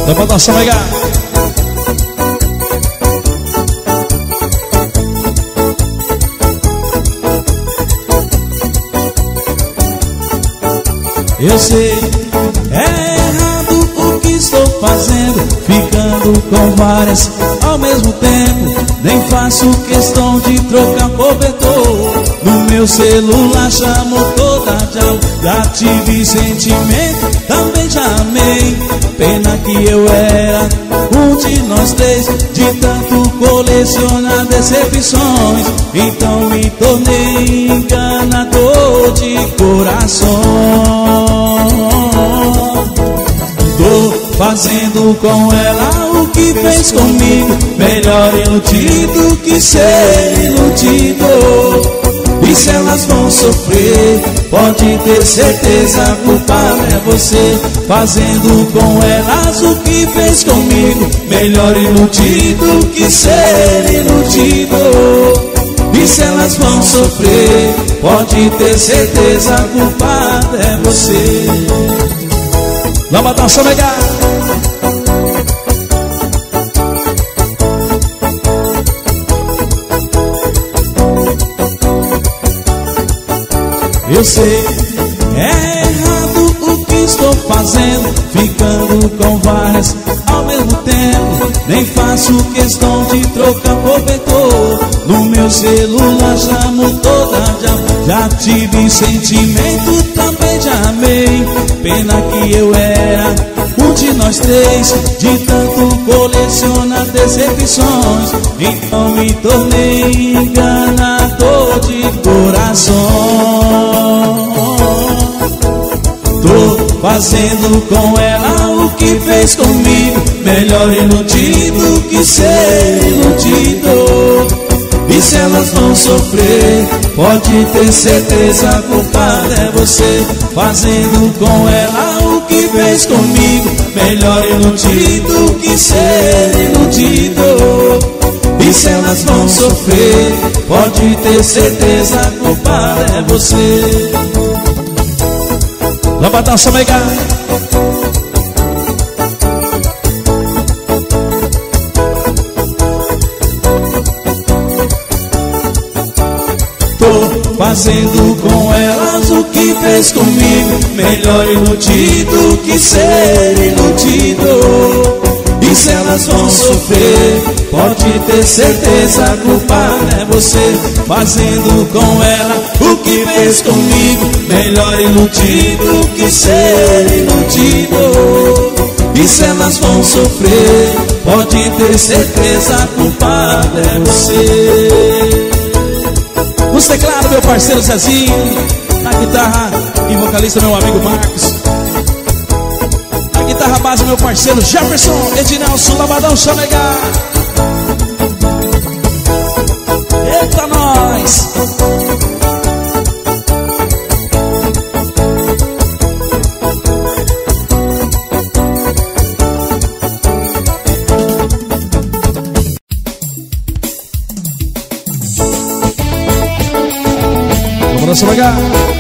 Dá pra dançar legal. Eu sei, é errado o que estou fazendo, ficando com várias ao mesmo tempo. Nem faço questão de trocar cobertor. No meu celular chamo toda tchau. Já tive sentimento, também já amei. Pena que eu era um de nós três, de tanto colecionar decepções. Então me tornei enganador de coração. Tô fazendo com ela o que fez comigo. Melhor iludido que ser iludido. E se elas vão sofrer, pode ter certeza, a culpa é você. Fazendo com elas o que fez comigo. Melhor iludido que ser iludido. E se elas vão sofrer, pode ter certeza, a culpa é você. Vamos dançar legal. Eu sei, é errado o que estou fazendo, ficando com várias ao mesmo tempo. Nem faço questão de trocar cobertor. No meu celular chamo toda já tive sentimento, também já amei. Pena que eu era um de nós três, de tanto colecionar decepções. Então me tornei enganador de coração. Tô fazendo com ela o que fez comigo. Melhor iludido que ser iludido. E se elas vão sofrer, pode ter certeza, a culpada é você. Fazendo com ela o que fez comigo. Melhor iludido que ser iludido. E se elas vão sofrer, pode ter certeza, a culpada é você. Vamos dançar legal. Tô fazendo com elas o que fez comigo. Melhor iludido que ser iludido. E se elas vão sofrer, pode ter certeza, a culpada é você. Fazendo com ela o que fez comigo. Melhor iludido que ser iludido. E se elas vão sofrer, pode ter certeza, a culpada é você. Nos teclados, meu parceiro Zezinho. Na guitarra e vocalista, meu amigo Marcos. Na guitarra base, meu parceiro Jefferson Ednelson, Lavadão Chamegar. Eita, nós! Vamos dançar legal.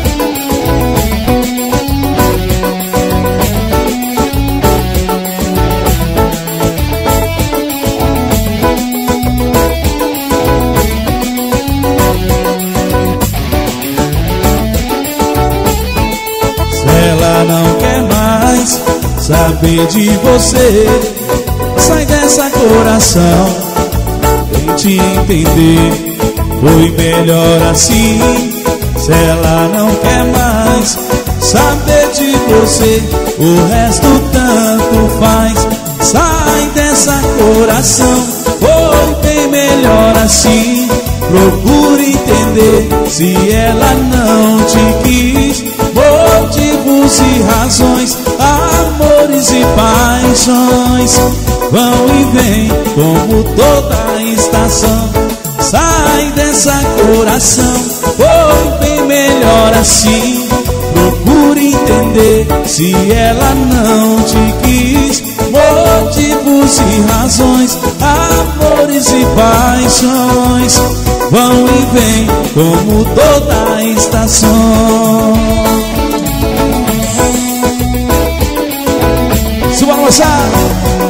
Não quer mais saber de você. Sai dessa coração, tente entender. Foi melhor assim. Se ela não quer mais saber de você, o resto tanto faz. Sai dessa coração, foi bem melhor assim. Procure entender. Se ela não te quis, motivos e razões, amores e paixões vão e vêm como toda estação. Sai dessa coração, foi bem melhor assim. Procure entender. Se ela não te quis, motivos e razões, amores e paixões vão e vêm como toda estação. Suba a moçada.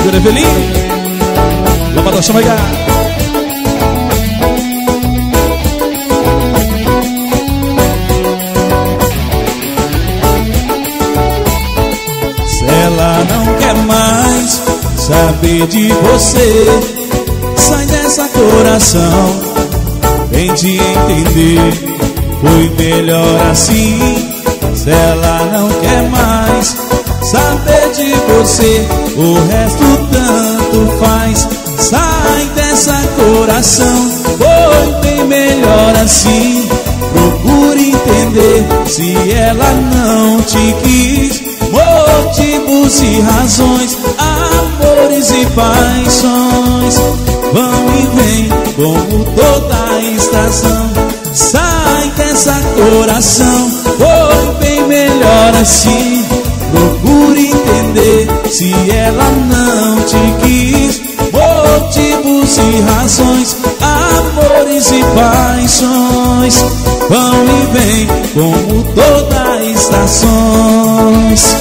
Segura Eveline. Vamos dar chama. Se ela não quer mais saber de você, sai dessa coração, tente entender, foi melhor assim. Se ela não quer mais saber de você, o resto tanto faz. Sai dessa coração, foi bem melhor assim. Procure entender, se ela não te quis, motivos e razões, amores e paixões vão e vêm como toda estação. Sai dessa coração, foi bem melhor assim. Procure entender, se ela não te quis, motivos e razões, amores e paixões vão e vêm como toda estações.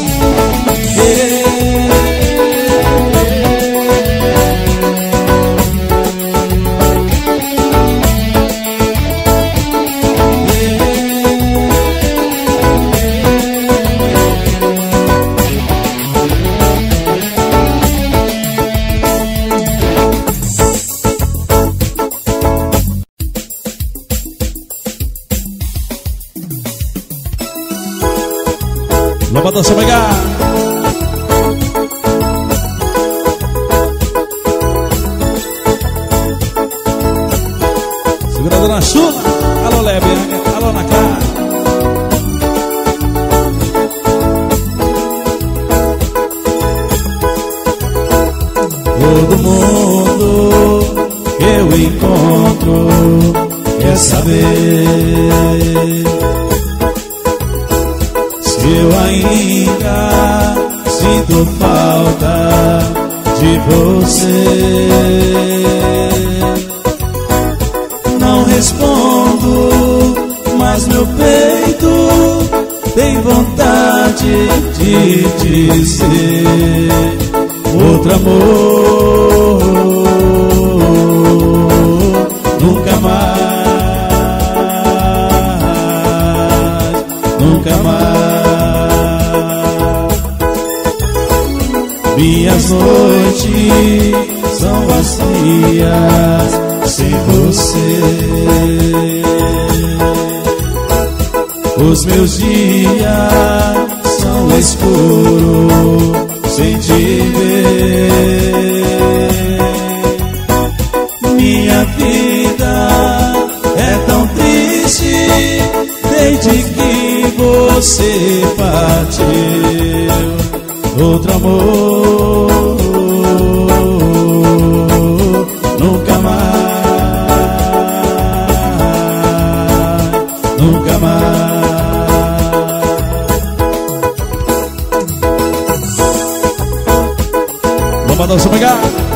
Vamos dançar, pegar. Segura a dona Chula. Alô, Lebe. Alô, na cara. Todo mundo que eu encontro quer saber eu ainda sinto falta de você. Não respondo, mas meu peito tem vontade de dizer outro amor nunca mais, nunca mais. Minhas noites são vazias sem você. Os meus dias são escuros sem te ver. Minha vida é tão triste desde que você partiu. Outro amor nunca mais, nunca mais. Vamos dançar, pegar.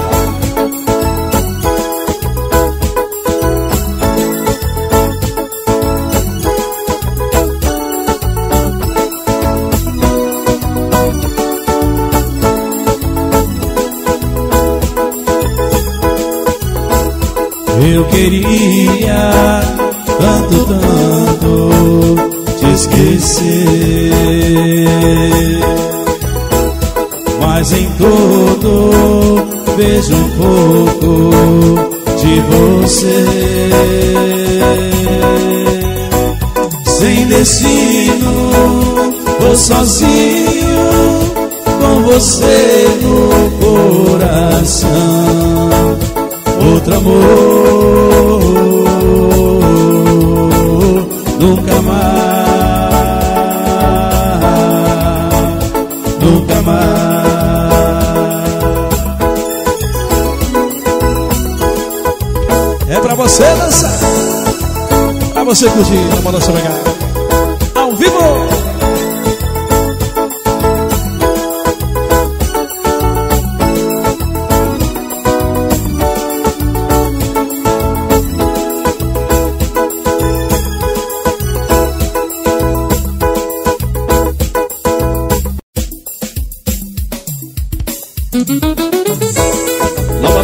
Eu queria tanto, tanto te esquecer, mas em tudo vejo um pouco de você. Sem destino, vou sozinho com você no coração. Outro amor nunca mais, nunca mais. É pra você dançar, pra você curtir, vamos dançar legal ao vivo. Música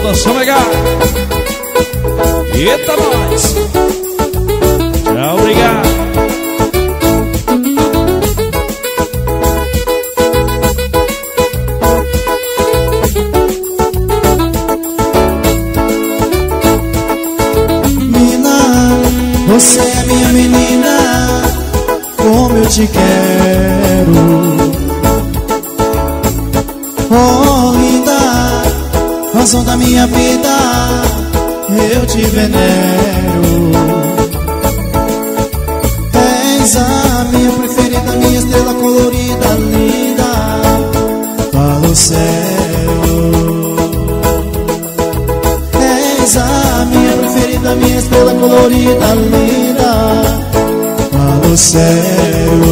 Balanção legal. Eita, nós. Tchau, obrigado. Você é minha menina, como eu te quero. Oh, linda, razão da minha vida, eu te venero. És a minha preferida, minha estrela colorida, linda, fala o céu. És a minha preferida, minha estrela colorida, linda, fala o céu.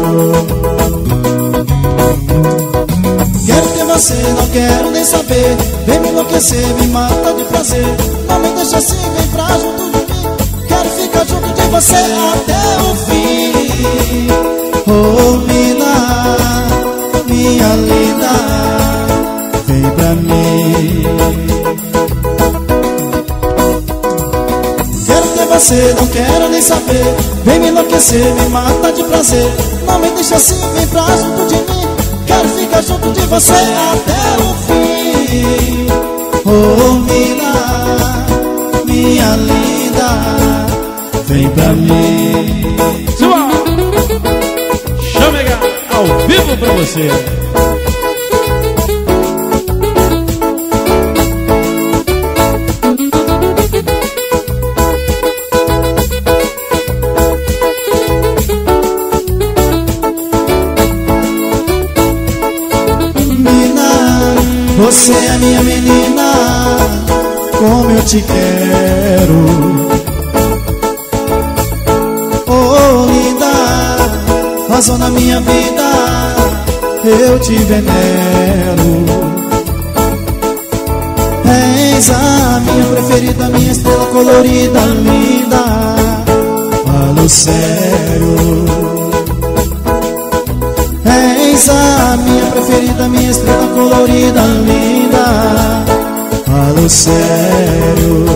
Quero ter você, não quero nem saber. Vem me enlouquecer, me mata de prazer. Não me deixa assim, vem pra junto de mim. Quero ficar junto de você até o fim. Oh, mina, minha linda, vem pra mim. Quero ter você, não quero nem saber. Vem me enlouquecer, me mata de prazer. Não me deixa assim, vem pra junto de mim. Quero ficar junto de você até o fim. Oh, mina, minha linda, vem pra mim. Suba! Chama ao vivo pra você. Você é minha menina, como eu te quero. Oh, linda, razão da minha vida, eu te venero. És a minha preferida, minha estrela colorida, linda, falo sério. És a minha preferida, minha estrela colorida, linda, falo sério.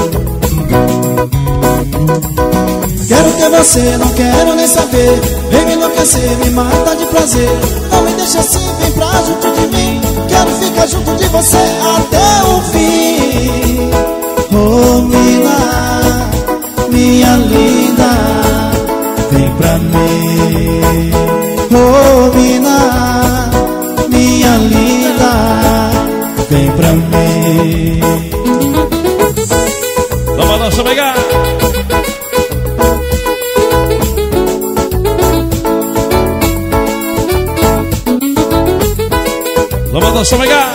Quero ter você, não quero nem saber. Vem me enlouquecer, me mata de prazer. Não me deixa assim, vem pra junto de mim. Quero ficar junto de você até o fim. Oh, mina, minha linda, vem pra mim. Oh, mina, minha linda, vem pra mim. Vamos lá, só pegar. Vamos lá, só pegar.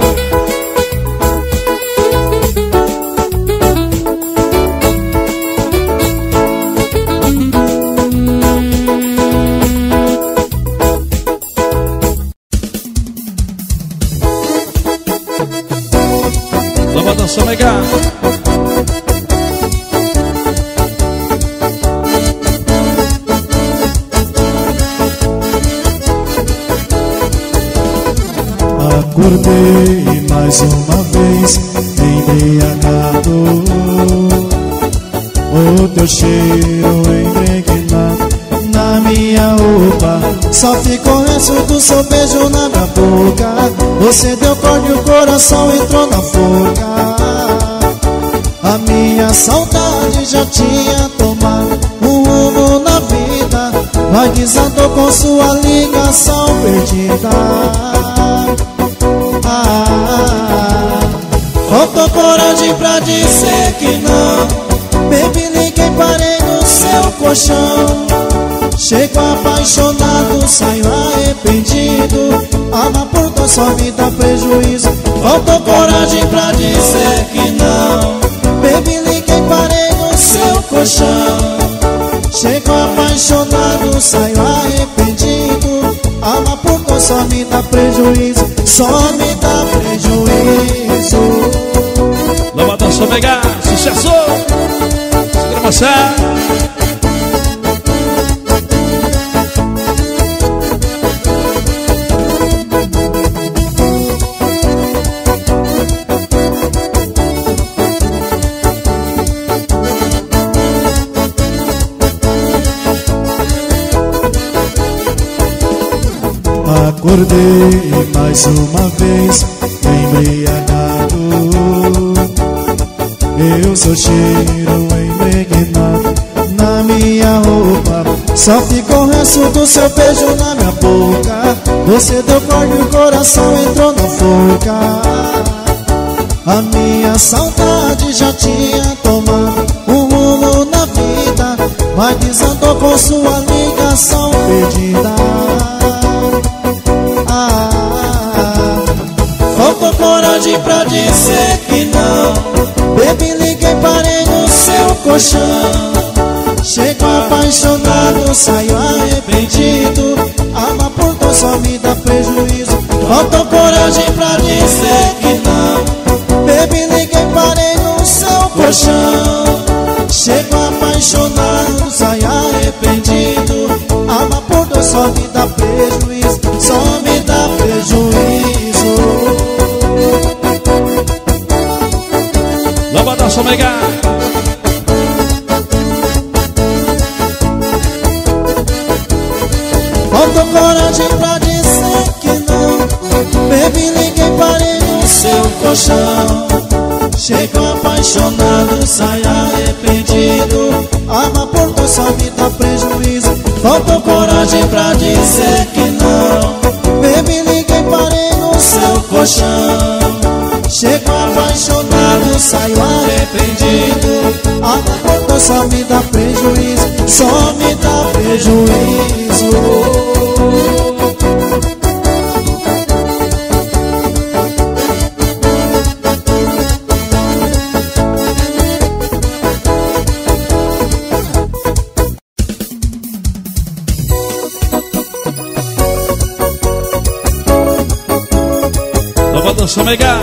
Só legal. Acordei mais uma vez embriagado. O teu cheiro impregnado na minha roupa. Só ficou resto do seu beijo na minha boca. Você deu corda e o coração entrou na forca. A minha saudade já tinha tomado um rumo na vida, mas desandou com sua ligação perdida. Faltou coragem pra dizer que não. Baby, liguei, parei no seu colchão. Chego apaixonado, saio arrependido. Amar por dois só me dá prejuízo. Faltou coragem pra dizer que não. Baby, liguei, parei no seu colchão. Chego apaixonado, saio arrependido. Amar por dois só me dá prejuízo. Só me dá prejuízo. Levanta só pegar, sucesso. Segura passar. Acordei mais uma vez embriagado. Eu sou cheiro impregnado na minha roupa. Só ficou o resto do seu beijo na minha boca. Você deu corda e o coração entrou na forca. A minha saudade já tinha tomado um rumo na vida, mas desandou com sua ligação perdida. Faltou coragem pra dizer que não. Baby, liguei, parei no seu colchão. Chego apaixonado, saio arrependido. Amar por dois só me dá prejuízo. Faltou coragem pra dizer que não. Baby, liguei, parei no seu colchão. Chego apaixonado, saio arrependido. Amar por dois só me dá prejuízo. Só me dá prejuízo. Lava da Somega. Faltou coragem pra dizer que não. Baby, liguei, parei no seu colchão. Chego apaixonado, saio arrependido. Amar por dois só me dá prejuízo. Faltou coragem pra dizer que não. Baby, liguei, parei no seu colchão. Chego apaixonado, saio arrependido. Amar por dois só me dá prejuízo. Só me dá prejuízo. Lava da Somega.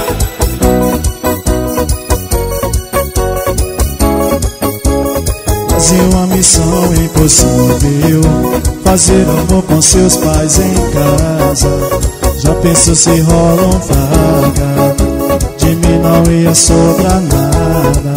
Fazer uma missão impossível, fazer amor com seus pais em casa. Já pensou se rola um flagra? De mim não ia sobrar nada.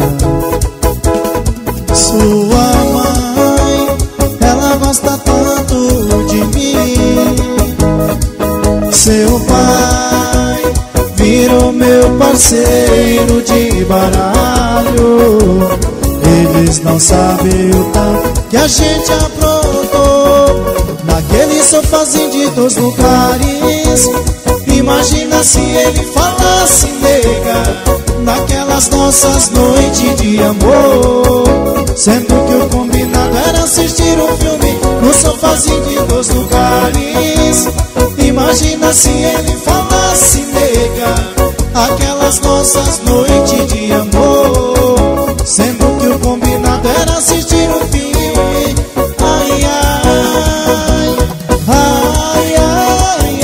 Sua mãe, ela gosta tanto de mim. Seu pai virou meu parceiro de baralho. Eles não sabem o tanto que a gente aprontou naquele sofazinho de dois lugares. Imagina se ele falasse, nega, naquelas nossas noites de amor. Sendo que o combinado era assistir um filme no sofazinho de dois lugares. Imagina se ele falasse, nega, aquelas nossas noites de amor. Sendo que o combinado era assistir um filme. Ai, ai, ai, ai,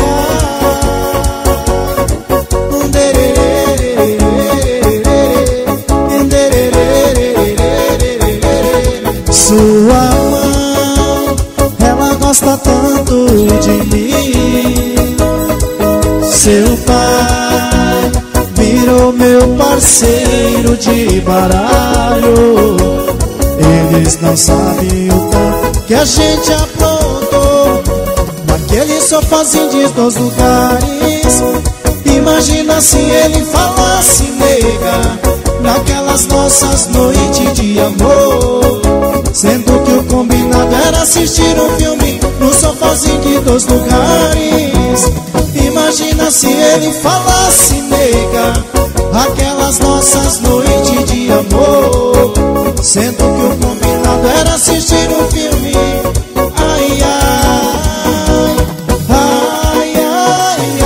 ai. Sua mão, ela gosta tanto de mim. Seu pai virou meu parceiro de baralho. Eles não sabem o tanto que a gente aprontou naquele sofazinho de dois lugares. Imagina se ele falasse, nega, naquelas nossas noites de amor. Sendo que o combinado era assistir um filme no sofazinho de dois lugares. Imagina se ele falasse, nega, aquelas nossas noites de amor. Sendo que o combinado era assistir um filme. Ai, ai, ai, ai,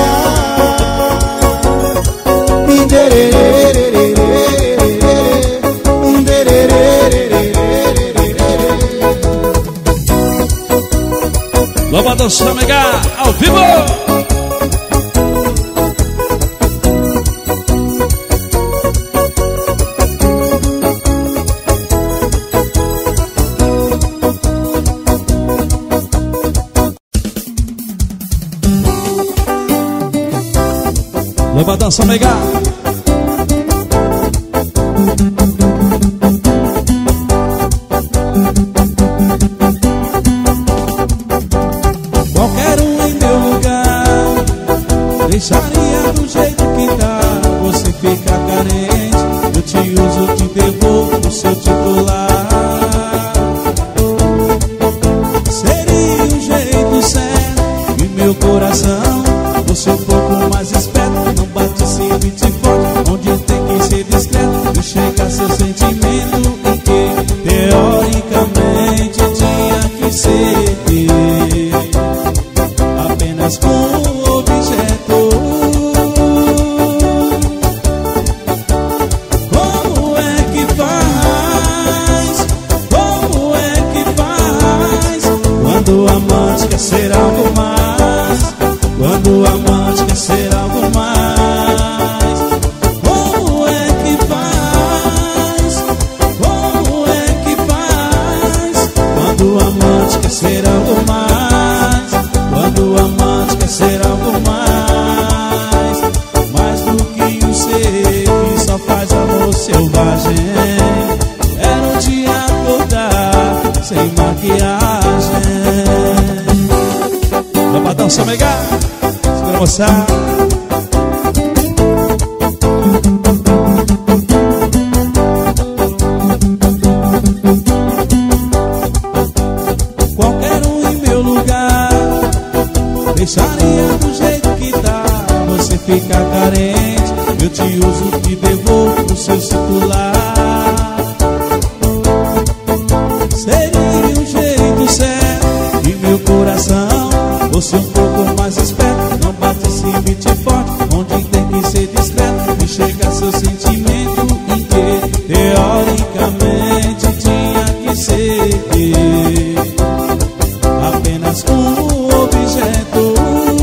ai. Lava da Somega ao vivo. Leva dança Omega. Qualquer um em meu lugar deixaria do jeito que tá. Você fica carente, eu te uso, te devolvo o seu titular. Seria o jeito certo e meu coração fosse um pouco mais esperto. Não bate sempre de forte, onde tem que ser discreto. E chega seu sentimento em que teoricamente tinha que ser apenas com um objeto. Como é que faz? Como é que faz? Quando o amante quer ser algo mais. Quando o amante quer ser algo mais. Como é que faz? Como é que faz? Quando o amante quer ser algo mais. Quando o amante quer ser algo mais. Mais do que um ser que só faz amor selvagem. Era um dia acordar sem maquiagem. Vamos dançar, mega. Segura, moçada. Qualquer um em meu lugar deixaria do jeito que tá. Você fica carente, eu te uso, te devolvo o seu celular. Seria o jeito certo e meu coração fosse um pouco mais esperto. Não bate esse beat forte, onde tem que ser discreto. E chega seu sentimento em que teoricamente tinha que ser apenas um objeto.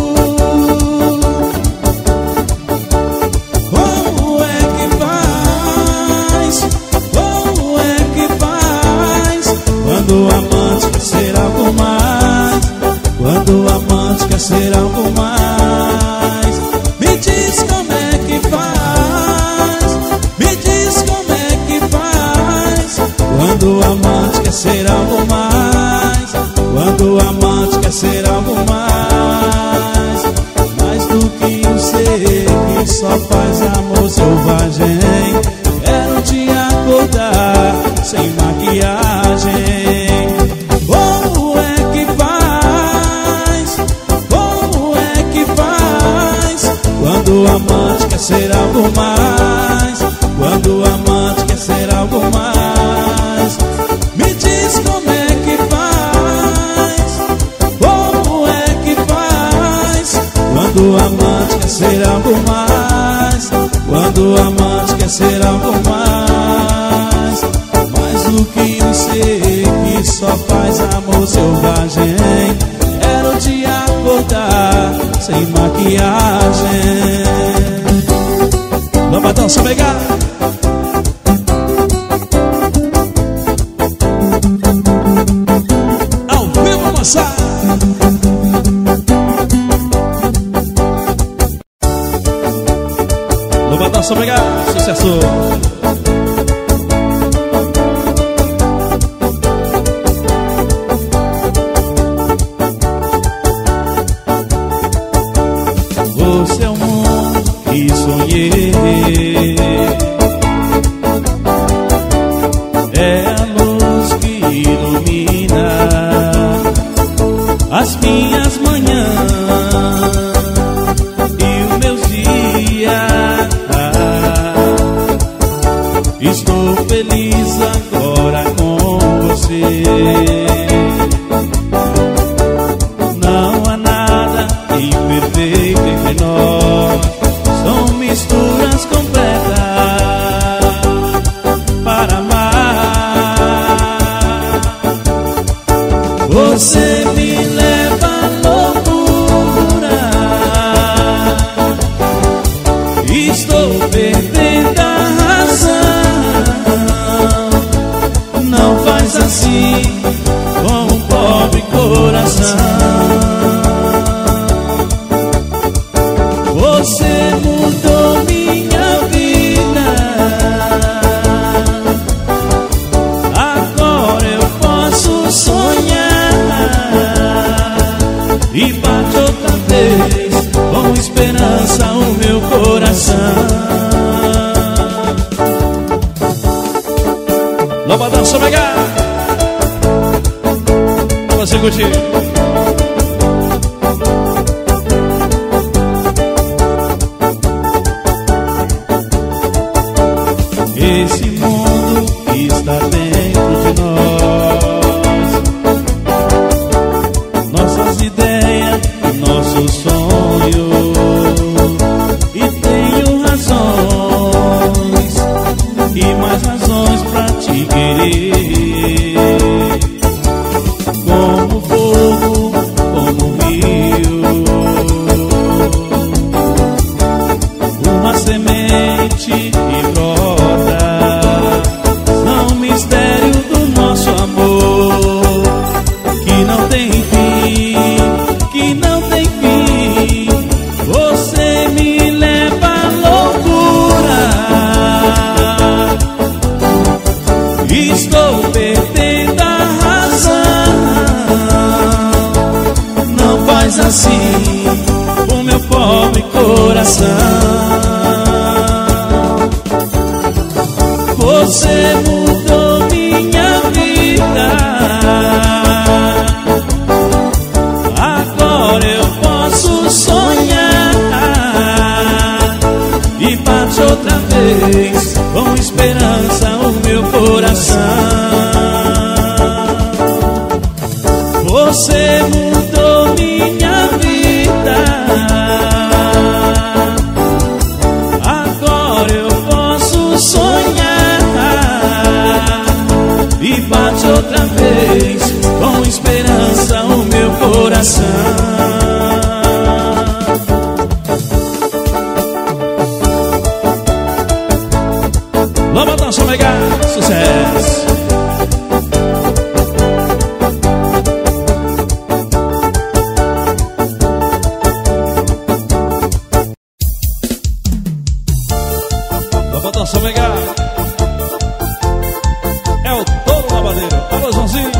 Como é que faz? Como é que faz? Quando o amante quer ser algo mais. Quando o amante quer ser algo mais. Me diz como é que faz. Me diz como é que faz. Quando o amante quer ser algo mais. Quando o amante quer ser algo mais. Mais do que um ser que só faz amor selvagem. Era um dia acordar sem maquiagem. Como é que faz? Como é que faz? Quando o amante quer ser algo mais. Quando o amante quer ser algo mais. Me diz como é que faz. Como é que faz? Quando o amante quer ser algo mais. Quando o amante quer ser algo mais. Mais do que um ser que só faz amor selvagem. Era o dia acordar sem maquiagem. Vamos dançar, pegar. Ao vivo, moçada. Vamos dançar, pegar. Sucesso. Você é o mundo que sonhei. É a luz que ilumina as minhas manhãs e os meus dias. Estou feliz agora com você. Não há nada imperfeito entre nós. São misturas completas para amar. Você me leva à loucura. Vamos dançar, pegar. Pra você curtir. Esse mundo está dentro de nós, nossas ideias e nossos sonhos. E tenho razões e mais razões pra te querer. Como fogo, como rio, uma semente que brota. São mistério do nosso amor, que não tem fim, que não tem fim. Você me leva à loucura. Estou perdendo a razão. Não faz assim o meu pobre coração. Você mudou minha vida. Agora eu posso sonhar e bate outra vez com esperança o meu coração. Você mudou minha vida. Agora eu posso sonhar e bate outra vez com esperança o meu coração. Vamos dançar, pegar. Sucesso. Vamos dançar, pegar. É o Touro Lavadeiro. Alô, Joãozinho.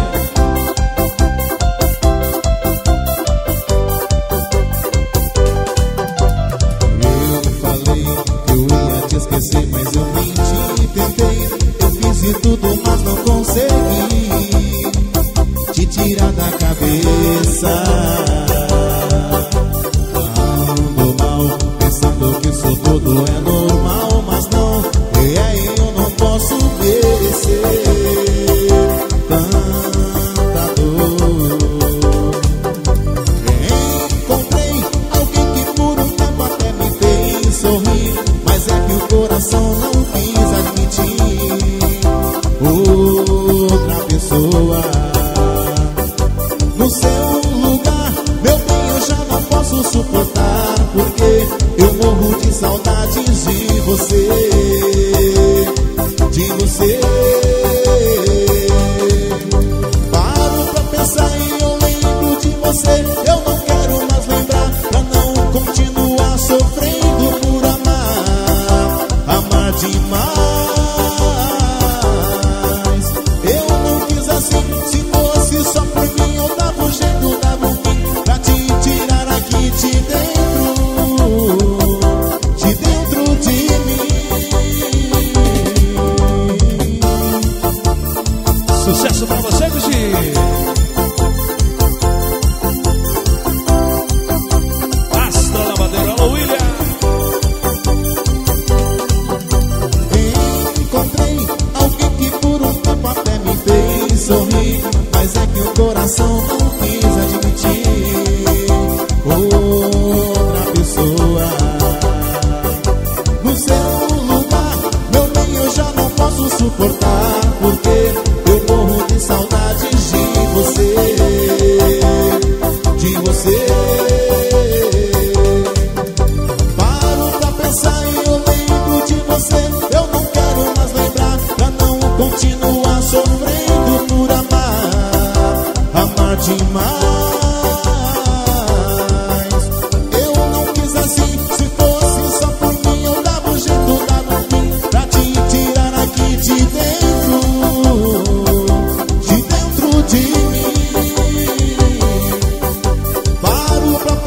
Eu falei que eu ia te esquecer, mas eu menti, tentei. Eu fiz de tudo, mas não consegui te tirar da cabeça. Ando mal, pensando que isso tudo é normal, mas não, eu não posso merecer tanta dor. Encontrei alguém que por um tempo até me fez sorrir, mas é que o coração não quis admitir outra pessoa no seu lugar. Meu bem, eu já não posso suportar, porque eu morro de saudades de você, de você. Paro pra pensar e eu lembro de você. Eu não quero mais lembrar, pra não continuar sofrendo por amar, amar demais. Eu não quis assim, se fosse só por mim eu dava um jeito, dava um fim pra te tirar aqui de dentro de mim. Sucesso pra você, Gucci. Astro Lavadeiro. Alô, William. Encontrei alguém que por um tempo até me fez sorrir, mas é que o coração não quis admitir outra pessoa no seu lugar. Meu bem, eu já não posso suportar, porque eu morro de saudades de você, de você. Paro pra pensar e eu lembro de você. Eu não quero mais lembrar, pra não continuar sofrendo por amar, amar demais. Eu não quis assim, se fosse só por mim eu dava um jeito, dava um fim pra te tirar aqui de dentro de mim. Paro pra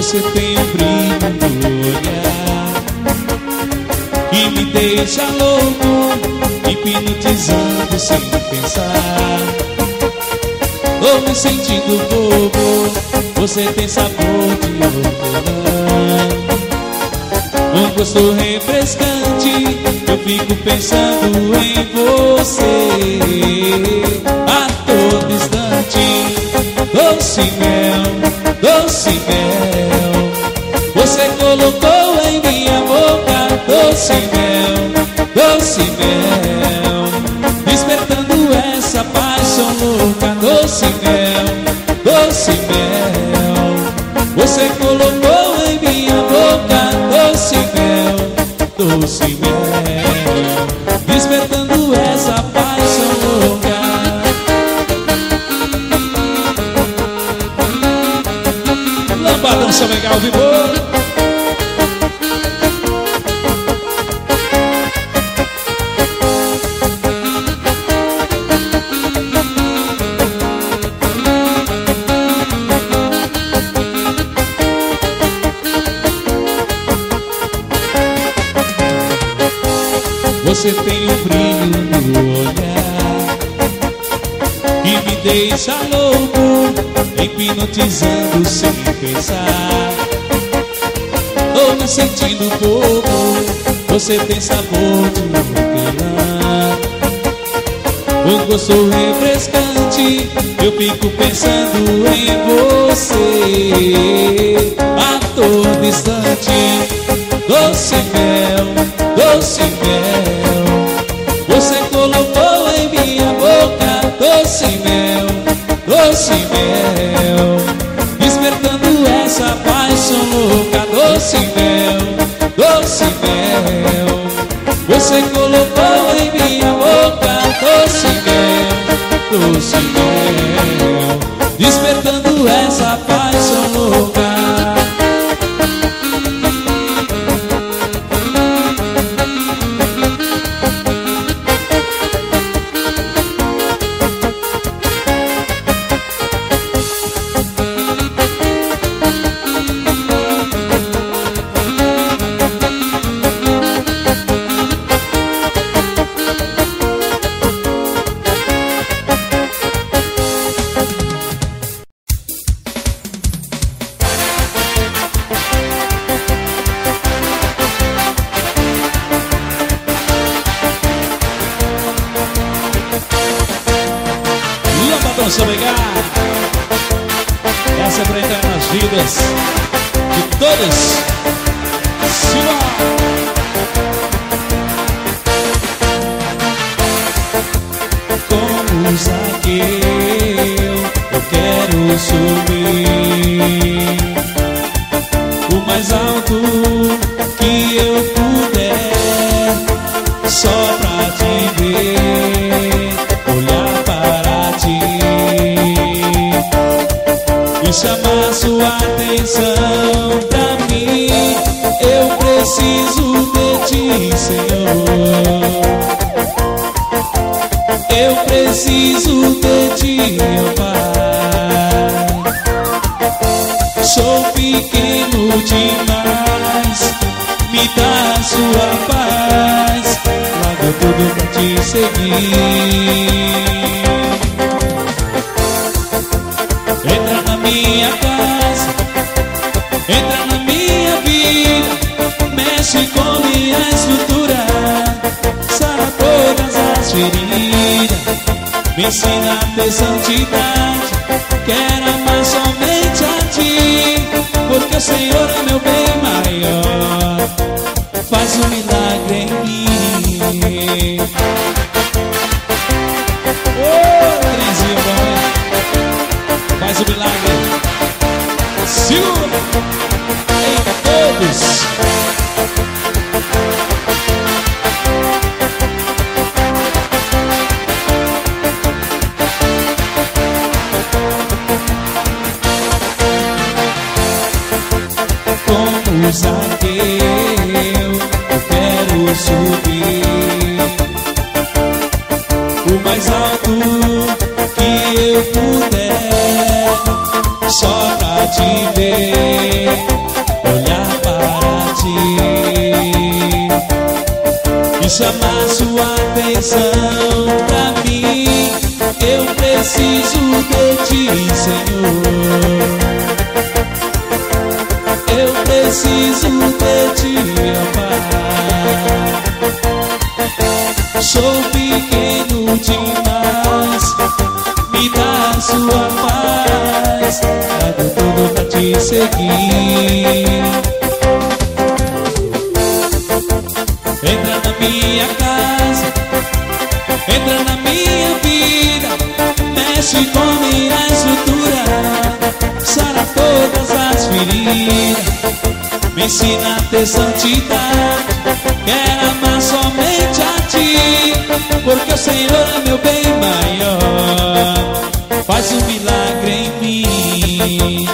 Você tem um brilho no olhar que me deixa louco, hipnotizando sem pensar. Tô me sentindo bobo. Você tem sabor de hortelã, um gosto refrescante. Eu fico pensando em você a todo instante. Doce mel, doce mel, você colocou em minha boca. Doce mel, doce mel, despertando essa paixão louca. Doce mel, doce mel, você colocou em minha boca. Doce mel, doce mel, despertando essa paixão louca. Lambadão São Legal, vivo. Você tem um brilho no olhar que me deixa louco, hipnotizando sem pensar. Tô me sentindo bobo. Você tem sabor de hortelã, um gosto refrescante. Eu fico pensando em você a todo instante. Doce mel, doce mel, você colocou em minha boca. Doce mel, doce mel, despertando essa paixão louca. Doce mel, doce mel, você colocou em minha boca. Doce mel, doce mel, despertando essa paixão louca. São Legal. Essa é pra entrar nas vidas de todos. Simbora! Como Zaqueu, eu quero subir o mais alto que eu puder, só pra te ver, olhar para ti e chamar sua atenção pra mim. Eu preciso de ti, Senhor. Eu preciso de ti, meu Pai. Sou pequeno demais, me dá sua paz. Largo tudo pra te seguir. Entra na minha casa, entra na minha vida, mexe com minha estrutura, sara todas as feridas, me ensina a ter santidade. Quero amar somente a ti, porque o Senhor é meu bem maior. Faz um milagre em mim. Trenzinho bom, faz um milagre. Segura em todos. Como Zaqueu, eu quero subir o mais alto que eu puder, só pra te ver, de chamar sua atenção pra mim. Eu preciso de ti, Senhor. Eu preciso de ti, amar. Sou pequeno demais, me dá sua paz, trago tudo pra te seguir. Entra na minha casa, entra na minha vida, mexe com minha estrutura, sara todas as feridas, me ensina a ter santidade, quero amar somente a ti, porque o Senhor é meu bem maior, faz um milagre em mim.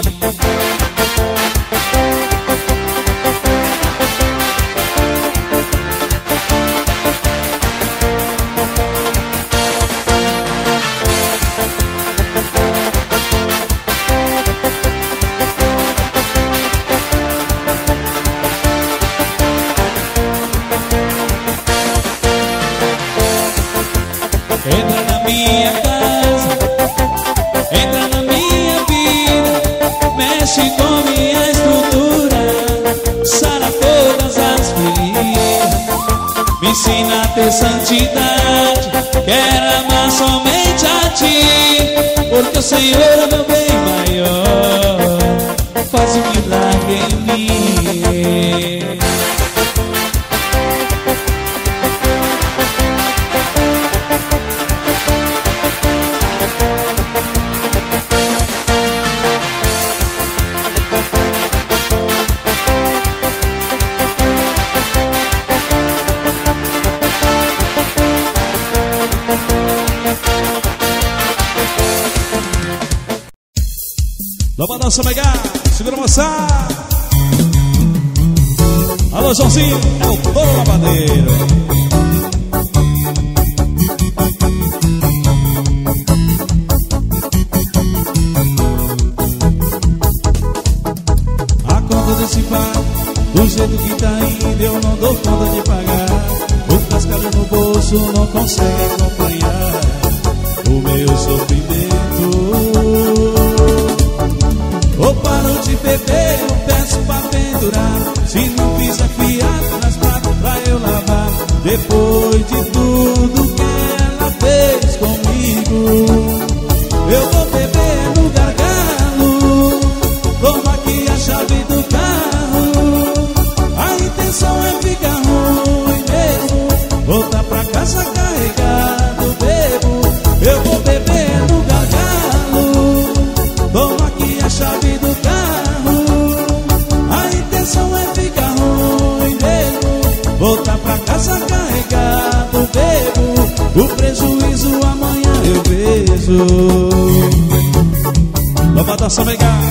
Entra na minha casa, entra na minha vida, mexe com minha estrutura, sara todas as feridas, me ensina a ter santidade, quero amar somente a ti, porque o Senhor é meu bem maior, faz um milagre em mim. Vamos dançar, pegar, segura a moçada. Alô, Joãozinho, é o dono da bandeira. A conta desse bar, do jeito que tá indo, eu não dou conta de pagar. O cascalho no bolso não consegue acompanhar o meu sofrimento. Ou paro de beber, eu peço pra pendurar. Se não fizer fiado nas pratas pra eu lavar. Depois de tudo que ela fez comigo, eu vou beber no gargalo. Toma aqui a chave do carro. A intenção é ficar ruim mesmo, voltar pra casa carregado, bebo. Eu vou beber no gargalo. Toma aqui a chave do carro. A intenção é ficar ruim mesmo, voltar pra casa carregado, bebo. O prejuízo amanhã eu vejo. Vamos dar só pegar.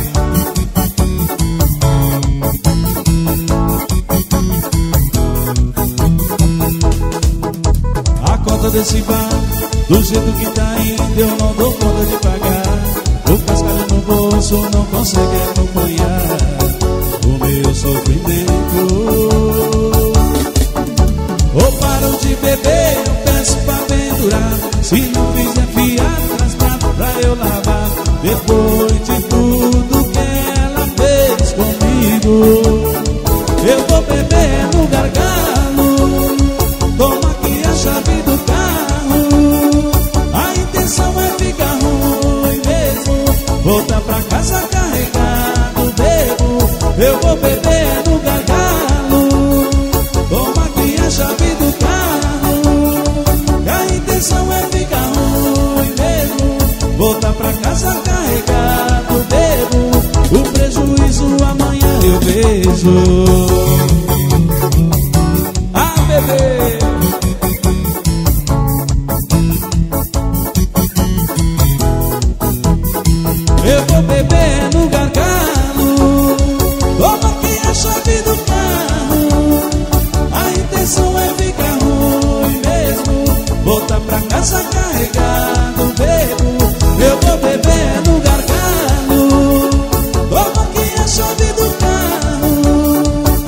A conta desse bar, do jeito que tá indo, eu não dou conta de pagar. O cascalho no bolso não consegue acompanhar o meu sofrimento. Ou paro de beber, eu peço pra pendurar. Se não fizer fiado nas pratas pra eu lavar. Depois de tudo que ela fez comigo, eu vou beber no gargalo. Toma aqui a chave do carro. A intenção é ficar ruim mesmo, voltar pra casa carregado, bebo. Eu vou beber no gargalo. Toma aqui a chave do carro. A intenção é ficar ruim mesmo, voltar pra casa carregado, bebo. O prejuízo amanhã eu vejo. Ah, bebê! Eu vou beber no gargalo. Toma aqui a chave do carro. A intenção é ficar ruim mesmo, voltar pra casa carregado, bebo. Eu vou beber no gargalo. Toma aqui a chave do carro.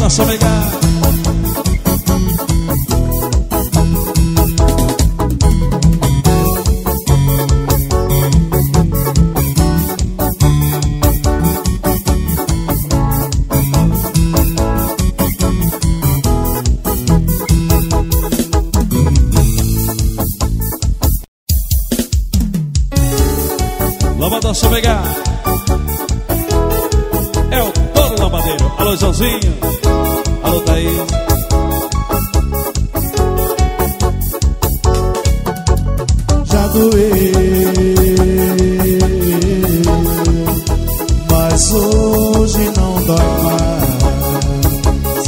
Lavadão Somegar. Lavadão Somegar. É o Toro Lavadeiro. Alô, Joãozinho. Alô, Thaís. Já doeu, mas hoje não dói mais.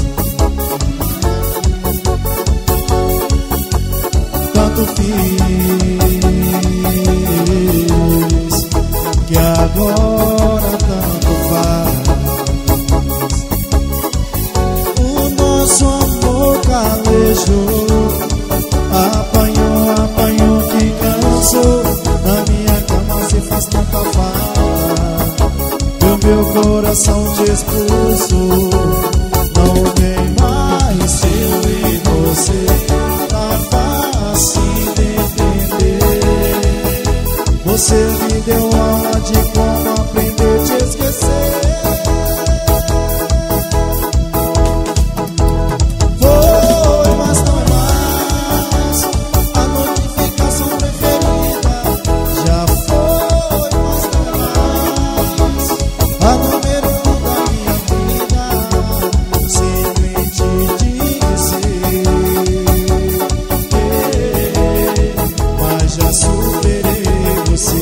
Tanto fiz que agora tanto faz. O nosso amor calejou, apanhou, apanhou que cansou. Na minha cama se faz tanta falta, e o meu coração te expulsou. Não tem mais eu e você, tá fácil de entender. Você me deu aula de como aprender a te esquecer. Foi, mas não é mais a notificação preferida. Já foi, mas não é mais a número 1 da minha vida. Simplesmente dizer, mas já superei você.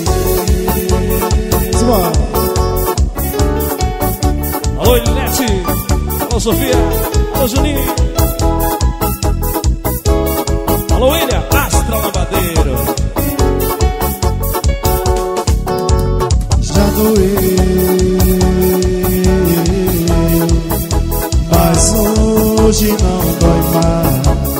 Alô, Ilete. Alô, Sofia. Alô, Juninho. Alô, William. Astra Lavadeiro. Já doeu, mas hoje não dói mais.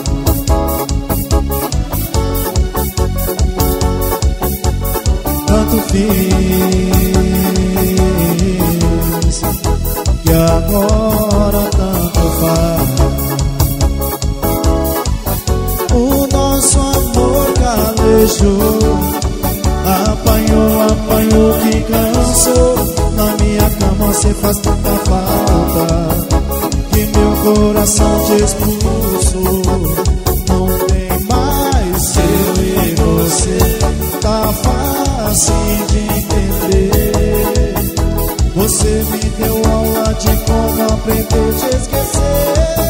Tanto fiz que agora tanto faz. O nosso amor calejou, apanhou, apanhou que cansou. Na minha cama cê faz tanta falta, que meu coração te expulsou. Não tem mais eu e você, tá fácil de entender. Você me deu aula de como aprender a te esquecer.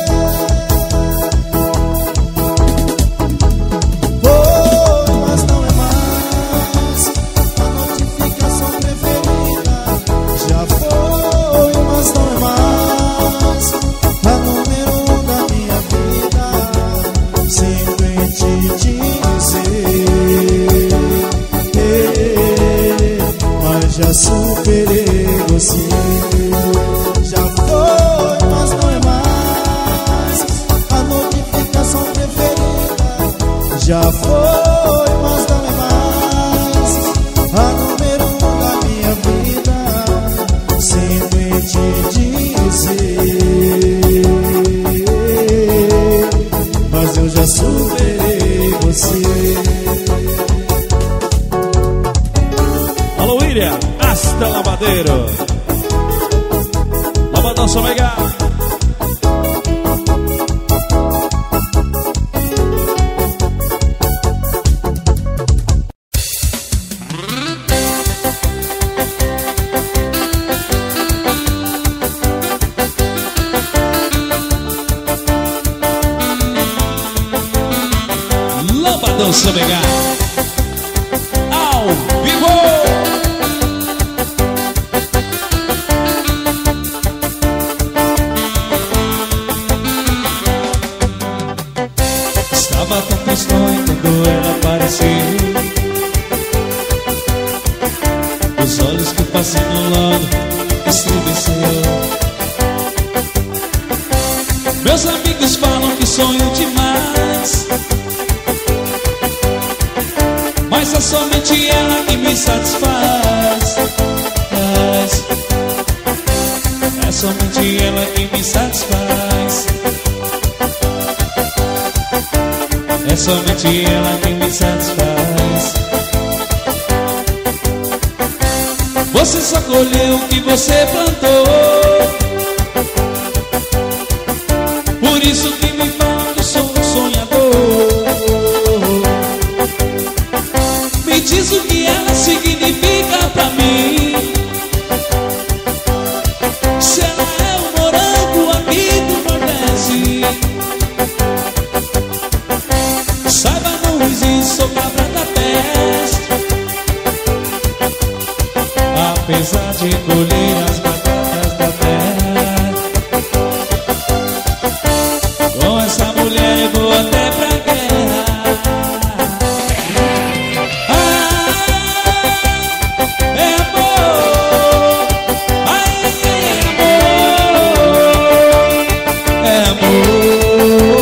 Foi, mas não é mais a notificação preferida. Já foi, mas não é mais a número 1 da minha vida. Simplesmente dizer, mas já superei você. Já foi, mas não é mais a notificação preferida. Já foi, mas não é mais a número 1 da minha vida. Simplesmente dizer, mas eu já superei você. Alô, William. Astra Lavadeiro. Lavadão Somegar. Lavadão Somegar. Ao vivo. Estava tão tristonho quando ela apareceu. Os olhos que fascinam logo estremeceu. Meus amigos falam que sonho demais, mas é somente ela que me satisfaz. É somente ela que me satisfaz. somente ela que me satisfaz. Você só colheu o que você plantou, por isso que me fala que sou um sonhador. Me diz o que ela significa pra mim. Se ela é um morango aqui do Nordeste, saiba, não existe, sou cabra da peste. Apesar de colher as batatas da terra, com essa mulher eu vou até pra guerra. É amor, ai, é amor,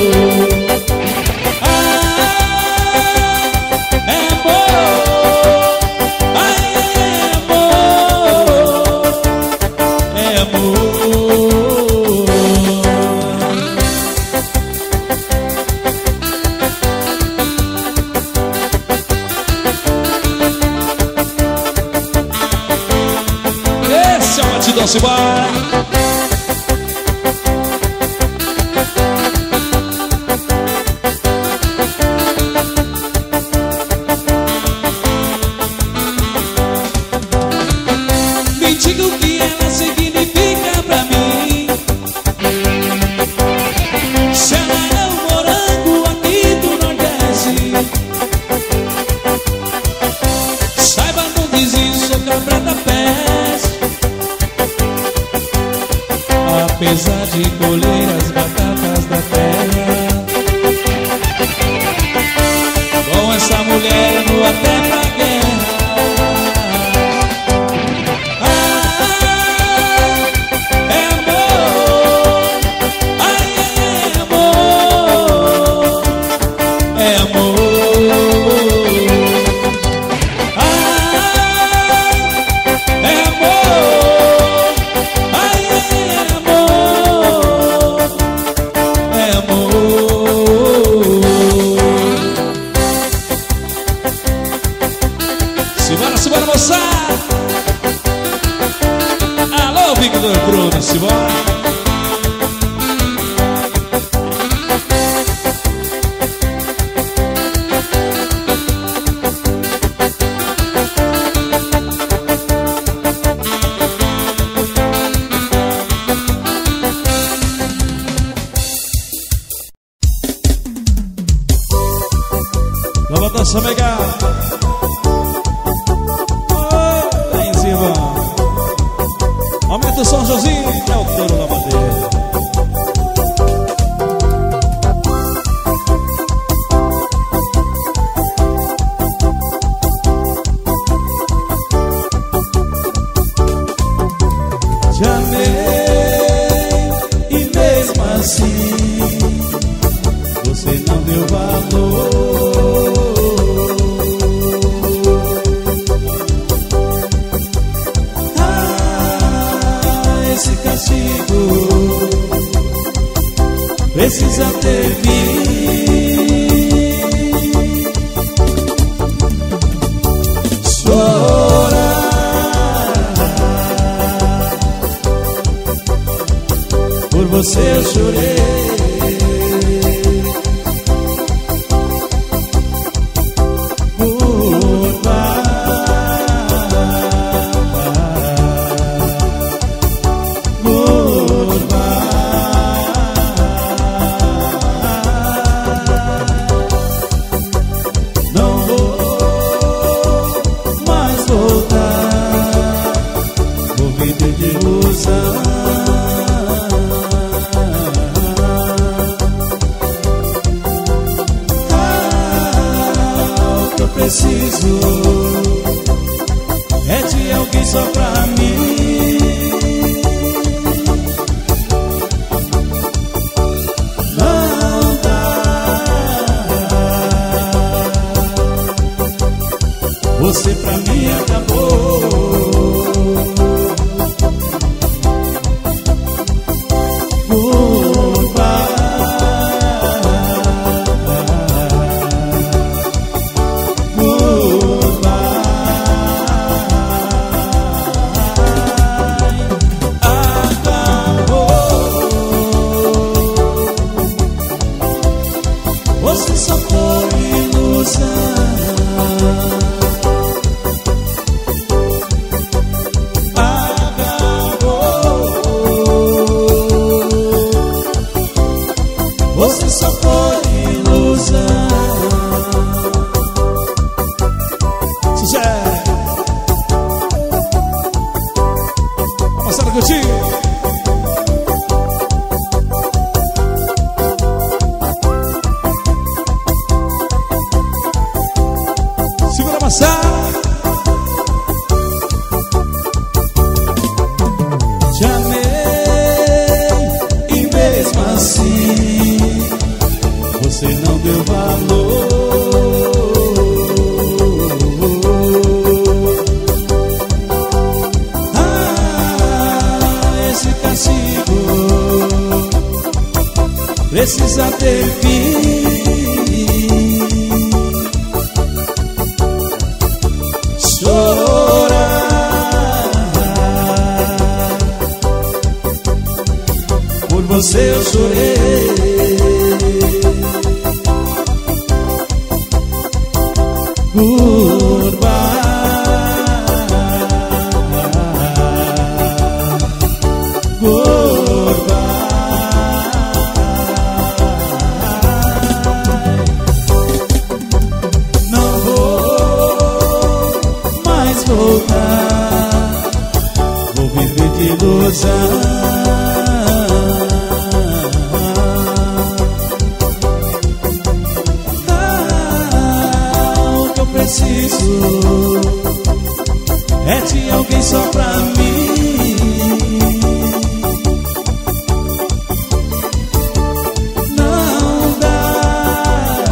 é amor, ai, é amor. Esse é o batidão, simbora. Me diga o que ela significa pra mim. Se ela é um morango aqui do Nordeste, saiba, não desiste, sou cabra da peste. Apesar de colher as batatas da terra, com essa mulher eu vou até pra guerra. É amor, ai, é amor, é amor, é amor, ai, é amor, é amor. Simbora, simbora, moçada. Alô, Victor Bruno, simbora. Vamos dançar, mega. Lá em cima. Aumenta o som, Josinho, é o touro lavadeiro. Te amei e mesmo assim você não deu valor. Esse castigo precisa ter fim. Chorar por você eu chorei. Preciso é de alguém só pra mim. Não dá. Você pra mim acabou. você só foi ilusão. Você só foi ilusão. Sucesso. Vamos passar contigo. Segura a maçã. Te amei e mesmo assim você não deu valor. Esse castigo precisa ter fim. Chorar por você eu chorei. Não vou mais voltar, vou viver de ilusão. Preciso é de alguém só pra mim. Não dá,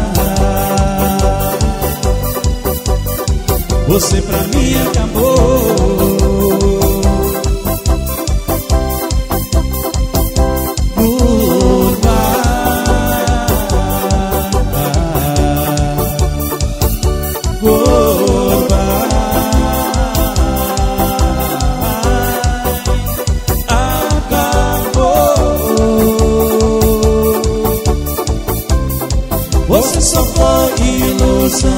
você pra mim acabou. Você só foi ilusão.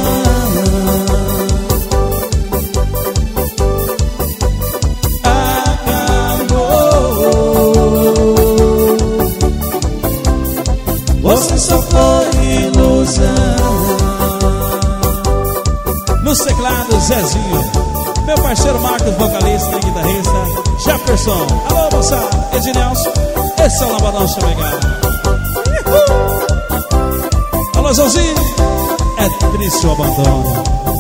Acabou. Você só foi ilusão. Nos teclados, Zezinho. Meu parceiro Marcos, vocalista e guitarrista Jefferson. Alô, moçada, Ednelson. Esse é o Lambadão Chamegado. Alô, Joãozinho, é triste o abandono.